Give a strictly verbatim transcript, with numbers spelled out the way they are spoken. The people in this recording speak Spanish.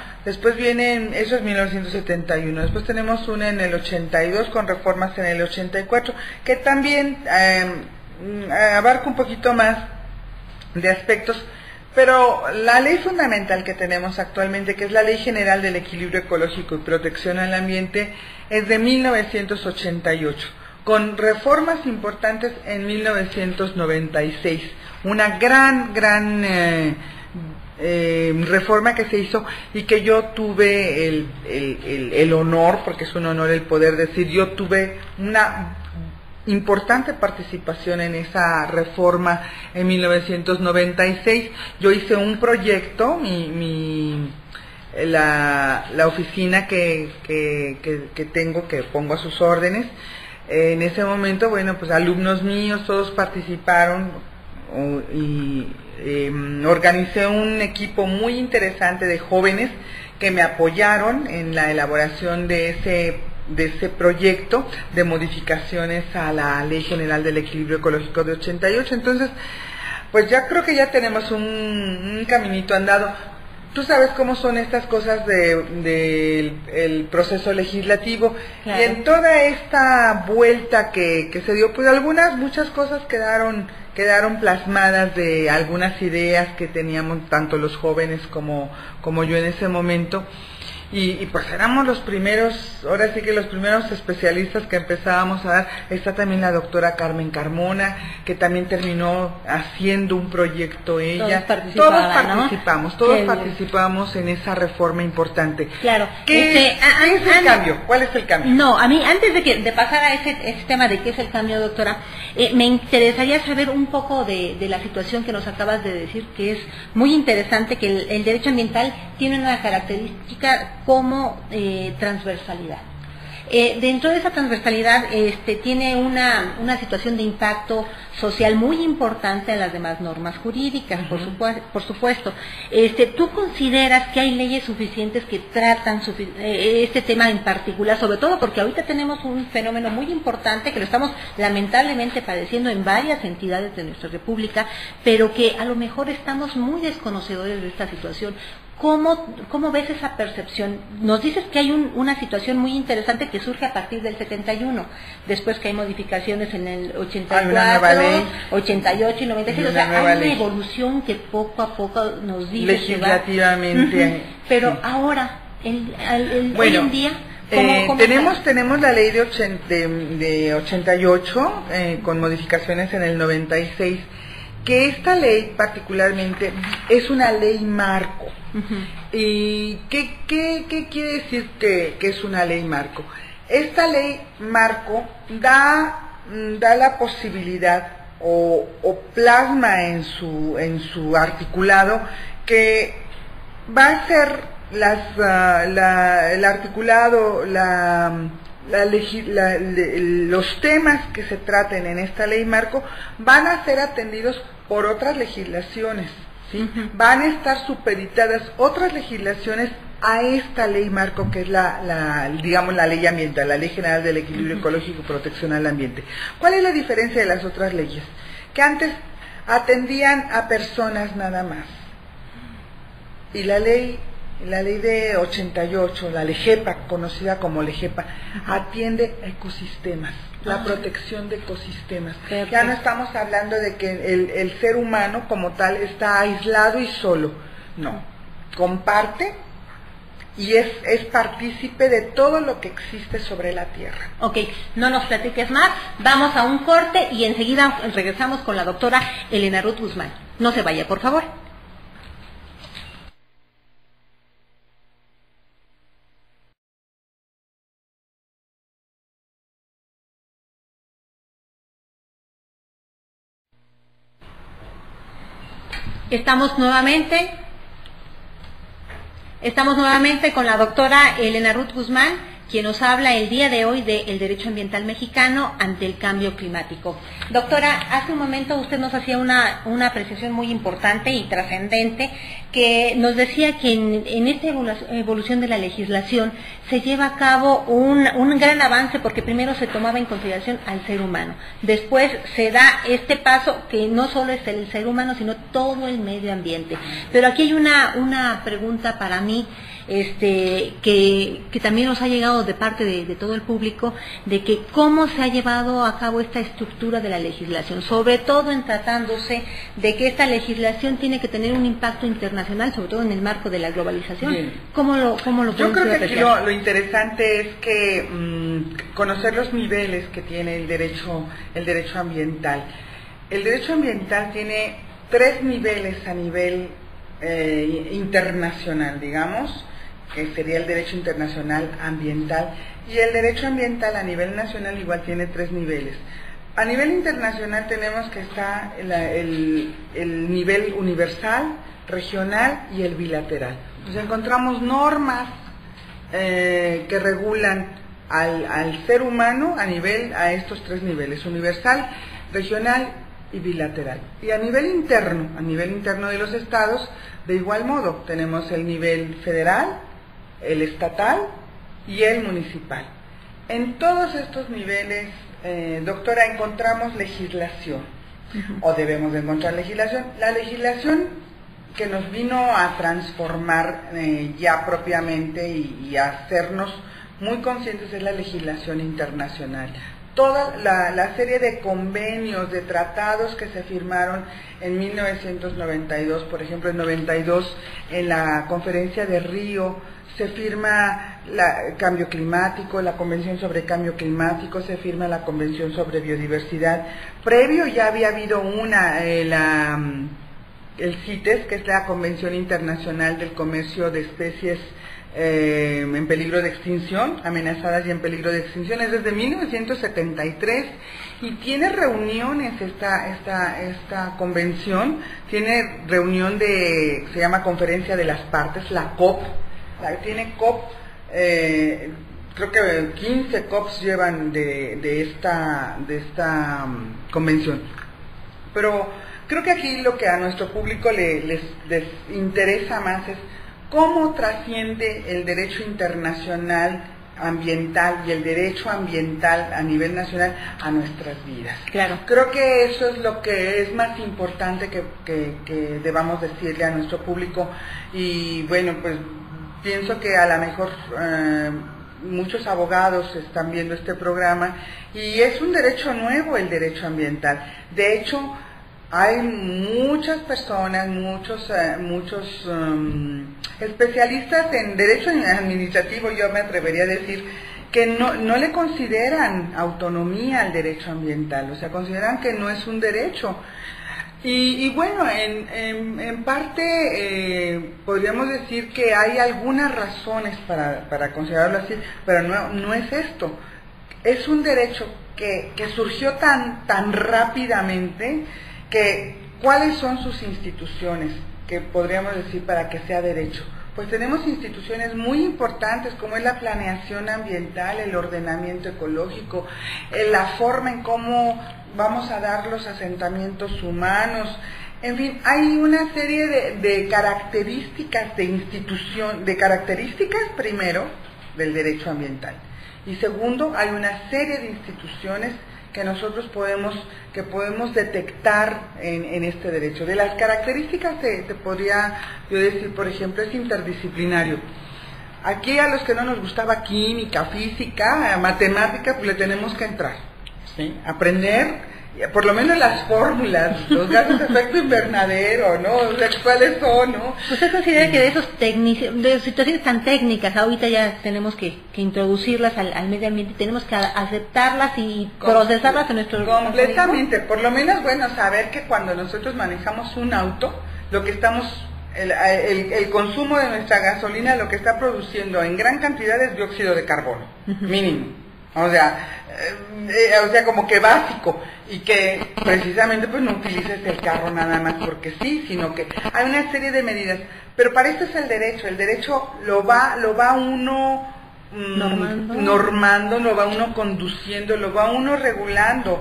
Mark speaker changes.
Speaker 1: después vienen, eso es mil novecientos setenta y uno, después tenemos una en el ochenta y dos con reformas en el ochenta y cuatro, que también eh, abarca un poquito más de aspectos, pero la ley fundamental que tenemos actualmente, que es la Ley General del Equilibrio Ecológico y Protección al Ambiente, es de mil novecientos ochenta y ocho, con reformas importantes en mil novecientos noventa y seis, una gran, gran eh, eh, reforma que se hizo y que yo tuve el, el, el, el honor, porque es un honor el poder decir, yo tuve una importante participación en esa reforma en mil novecientos noventa y seis. Yo hice un proyecto, mi, mi la, la oficina que, que, que, que tengo, que pongo a sus órdenes, en ese momento, bueno, pues alumnos míos, todos participaron y eh, organicé un equipo muy interesante de jóvenes que me apoyaron en la elaboración de ese de ese proyecto de modificaciones a la Ley General del Equilibrio Ecológico de ochenta y ocho. Entonces, pues ya creo que ya tenemos un, un caminito andado. Tú sabes cómo son estas cosas de, de el proceso legislativo, claro. Y en toda esta vuelta que, que se dio, pues algunas, muchas cosas quedaron quedaron plasmadas de algunas ideas que teníamos tanto los jóvenes como, como yo en ese momento. Y, y pues éramos los primeros, ahora sí que los primeros especialistas que empezábamos a dar. Está también la doctora Carmen Carmona, que también terminó haciendo un proyecto ella.
Speaker 2: Todos,
Speaker 1: todos participamos,
Speaker 2: ¿no?
Speaker 1: todos
Speaker 2: Qué
Speaker 1: participamos bien. En esa reforma importante.
Speaker 2: Claro.
Speaker 1: ¿Qué,
Speaker 2: este,
Speaker 1: ¿qué es el cambio? ¿Cuál es el cambio?
Speaker 2: No, a mí, antes de que de pasar a ese, ese tema de qué es el cambio, doctora, eh, me interesaría saber un poco de, de la situación que nos acabas de decir, que es muy interesante, que el, el derecho ambiental tiene una característica como eh, transversalidad. Eh, dentro de esa transversalidad este, tiene una, una situación de impacto social muy importante a las demás normas jurídicas, uh-huh. por, supu por supuesto. Este, ¿Tú consideras que hay leyes suficientes que tratan sufic eh, este tema en particular? Sobre todo porque ahorita tenemos un fenómeno muy importante que lo estamos lamentablemente padeciendo en varias entidades de nuestra república, pero que a lo mejor estamos muy desconocedores de esta situación. ¿Cómo, ¿Cómo ves esa percepción? Nos dices que hay un, una situación muy interesante que surge a partir del setenta y uno, después que hay modificaciones en el ochenta y cuatro, ochenta y ocho y noventa y seis, o sea, hay una evolución que poco a poco nos dice
Speaker 1: legislativamente.
Speaker 2: Que va. Uh-huh. Pero sí. Ahora, el, el, el,
Speaker 1: bueno,
Speaker 2: hoy en día, ¿cómo,
Speaker 1: eh,
Speaker 2: cómo
Speaker 1: tenemos
Speaker 2: está?
Speaker 1: tenemos la ley de, ochenta, de, de ochenta y ocho eh, con modificaciones en el noventa y seis, que esta ley particularmente es una ley marco. Uh-huh. ¿Y qué, qué, qué quiere decir que, que es una ley marco? Esta ley marco da, da la posibilidad o, o plasma en su, en su articulado que va a ser las, uh, la, el articulado, la, la, la, le, los temas que se traten en esta ley marco van a ser atendidos por otras legislaciones. ¿Sí? Uh-huh. Van a estar supeditadas otras legislaciones a esta ley marco, que es la, la, digamos, la ley ambiental, la Ley General del Equilibrio uh-huh. Ecológico y Protección al Ambiente. ¿Cuál es la diferencia de las otras leyes? Que antes atendían a personas nada más. Y la ley, la ley de ochenta y ocho, la LEGEPA, conocida como LEGEPA, uh-huh. atiende a ecosistemas. La protección de ecosistemas. Perfecto. Ya no estamos hablando de que el, el ser humano como tal está aislado y solo. No, comparte y es, es partícipe de todo lo que existe sobre la Tierra.
Speaker 2: Ok, no nos platiques más, vamos a un corte y enseguida regresamos con la doctora Elena Ruth Guzmán. No se vaya, por favor. Estamos nuevamente, estamos nuevamente con la doctora Elena Ruth Guzmán, quien nos habla el día de hoy del derecho ambiental mexicano ante el cambio climático. Doctora, hace un momento usted nos hacía una, una apreciación muy importante y trascendente, que nos decía que en, en esta evolución de la legislación se lleva a cabo un, un gran avance, porque primero se tomaba en consideración al ser humano, después se da este paso que no solo es el ser humano, sino todo el medio ambiente. Pero aquí hay una, una pregunta para mí. este, que, que también nos ha llegado de parte de, de todo el público, de que cómo se ha llevado a cabo esta estructura de la legislación, sobre todo en tratándose de que esta legislación tiene que tener un impacto internacional, sobre todo en el marco de la globalización.
Speaker 1: Bien.
Speaker 2: ¿Cómo lo, cómo lo
Speaker 1: Yo creo que aquí
Speaker 2: apreciar?
Speaker 1: lo, lo interesante es que mmm, conocer los niveles que tiene el derecho, el derecho ambiental. El derecho ambiental tiene tres niveles a nivel eh, internacional, digamos, que sería el derecho internacional ambiental, y el derecho ambiental a nivel nacional igual tiene tres niveles. A nivel internacional tenemos que está el, el, el nivel universal, regional y el bilateral. Nos encontramos normas eh, que regulan al, al ser humano a nivel, a estos tres niveles, universal, regional y bilateral. Y a nivel interno, a nivel interno de los estados, de igual modo, tenemos el nivel federal, el estatal y el municipal. En todos estos niveles, eh, doctora, encontramos legislación, uh-huh. o debemos de encontrar legislación. La legislación que nos vino a transformar eh, ya propiamente y, y a hacernos muy conscientes es la legislación internacional. Toda la, la serie de convenios, de tratados que se firmaron en mil novecientos noventa y dos, por ejemplo, en noventa y dos, en la conferencia de Río, se firma la, el cambio climático, la Convención sobre Cambio Climático, se firma la Convención sobre Biodiversidad. Previo ya había habido una, eh, la, el CITES, que es la Convención Internacional del Comercio de Especies Eh, en peligro de extinción, amenazadas y en peligro de extinción, es desde mil novecientos setenta y tres, y tiene reuniones esta, esta, esta convención, tiene reunión de, se llama Conferencia de las Partes, la COP, la, tiene COP, eh, creo que quince COPs llevan de, de esta, de esta um, convención. Pero creo que aquí lo que a nuestro público le, les, les interesa más es cómo trasciende el derecho internacional ambiental y el derecho ambiental a nivel nacional a nuestras vidas.
Speaker 2: Claro.
Speaker 1: Creo que eso es lo que es más importante que, que, que debamos decirle a nuestro público, y bueno, pues pienso que a lo mejor eh, muchos abogados están viendo este programa y es un derecho nuevo el derecho ambiental. De hecho, hay muchas personas, muchos, uh, muchos um, especialistas en derecho administrativo, yo me atrevería a decir, que no, no le consideran autonomía al derecho ambiental, o sea, consideran que no es un derecho. Y, y bueno, en, en, en parte eh, podríamos decir que hay algunas razones para, para considerarlo así, pero no, no es esto. Es un derecho que, que surgió tan, tan rápidamente que ¿cuáles son sus instituciones que podríamos decir para que sea derecho? Pues tenemos instituciones muy importantes como es la planeación ambiental, el ordenamiento ecológico, la forma en cómo vamos a dar los asentamientos humanos, en fin, hay una serie de, de características de institución, de características primero del derecho ambiental, y segundo, hay una serie de instituciones que nosotros podemos, que podemos detectar en, en este derecho. De las características te, te podría yo decir, por ejemplo, es interdisciplinario. Aquí a los que no nos gustaba química, física, matemática, pues le tenemos que entrar, ¿sí? Aprender por lo menos las fórmulas, los gases de efecto invernadero, ¿no? O sea, ¿cuáles son, no?
Speaker 2: ¿Usted considera que de esos técnicos, de situaciones tan técnicas, ahorita ya tenemos que, que introducirlas al, al medio ambiente, tenemos que aceptarlas y
Speaker 1: Com
Speaker 2: procesarlas en nuestro
Speaker 1: completamente, organismo? Por lo menos, bueno, saber que cuando nosotros manejamos un auto, lo que estamos, el, el, el consumo de nuestra gasolina, lo que está produciendo en gran cantidad es dióxido de carbono, uh-huh. mínimo. O sea, eh, eh, o sea, como que básico, y que precisamente pues no utilices el carro nada más porque sí, sino que hay una serie de medidas. Pero para esto es el derecho, el derecho lo va, lo va uno mmm, normando. normando, lo va uno conduciendo, lo va uno regulando.